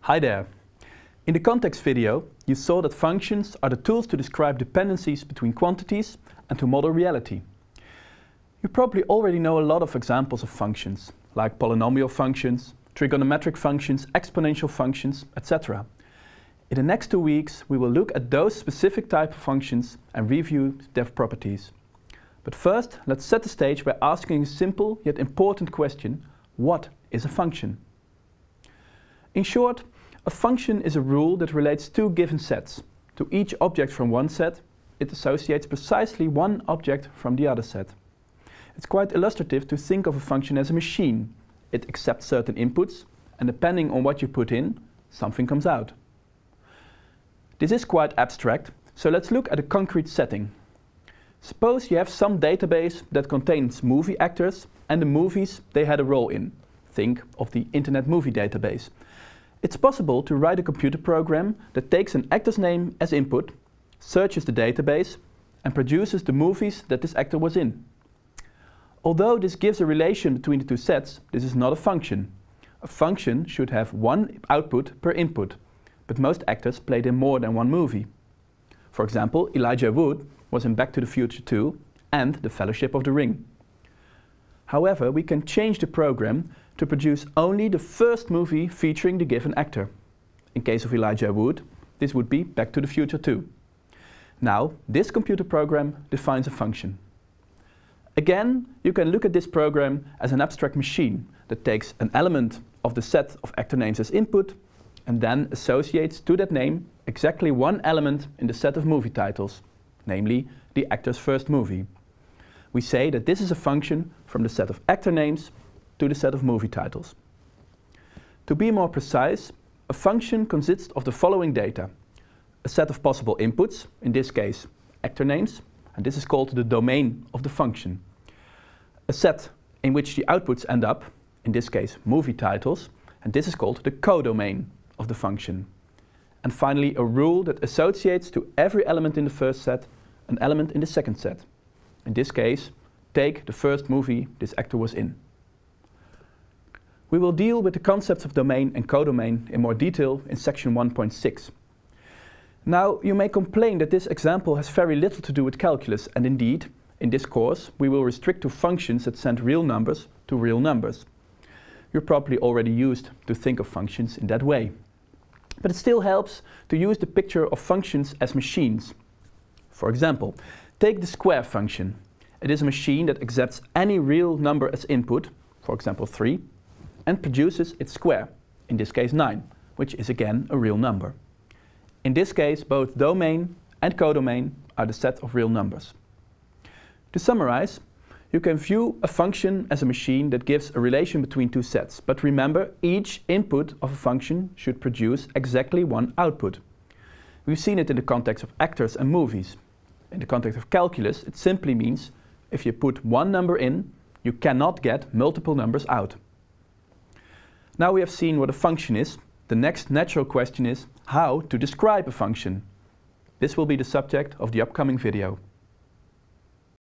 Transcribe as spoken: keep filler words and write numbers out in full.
Hi there! In the context video, you saw that functions are the tools to describe dependencies between quantities and to model reality. You probably already know a lot of examples of functions, like polynomial functions, trigonometric functions, exponential functions, et cetera. In the next two weeks, we will look at those specific type of functions and review their properties. But first, let's set the stage by asking a simple yet important question: what is a function? In short, a function is a rule that relates two given sets. To each object from one set, it associates precisely one object from the other set. It's quite illustrative to think of a function as a machine. It accepts certain inputs, and depending on what you put in, something comes out. This is quite abstract, so let's look at a concrete setting. Suppose you have some database that contains movie actors and the movies they had a role in. Think of the Internet Movie Database. It's possible to write a computer program that takes an actor's name as input, searches the database, and produces the movies that this actor was in. Although this gives a relation between the two sets, this is not a function. A function should have one output per input, but most actors played in more than one movie. For example, Elijah Wood was in Back to the Future two and The Fellowship of the Ring. However, we can change the program to produce only the first movie featuring the given actor. In case of Elijah Wood, this would be Back to the Future two. Now, this computer program defines a function. Again, you can look at this program as an abstract machine that takes an element of the set of actor names as input and then associates to that name exactly one element in the set of movie titles, namely the actor's first movie. We say that this is a function from the set of actor names to the set of movie titles. To be more precise, a function consists of the following data: a set of possible inputs, in this case actor names, and this is called the domain of the function. A set in which the outputs end up, in this case movie titles, and this is called the codomain of the function. And finally, a rule that associates to every element in the first set an element in the second set. In this case, take the first movie this actor was in. We will deal with the concepts of domain and codomain in more detail in section one point six. Now, you may complain that this example has very little to do with calculus, and indeed, in this course, we will restrict to functions that send real numbers to real numbers. You're probably already used to think of functions in that way. But it still helps to use the picture of functions as machines. For example, take the square function. It is a machine that accepts any real number as input, for example three, and produces its square, in this case nine, which is again a real number. In this case, both domain and codomain are the set of real numbers. To summarize, you can view a function as a machine that gives a relation between two sets, but remember, each input of a function should produce exactly one output. We've seen it in the context of actors and movies. In the context of calculus, it simply means if you put one number in, you cannot get multiple numbers out. Now we have seen what a function is. The next natural question is how to describe a function. This will be the subject of the upcoming video.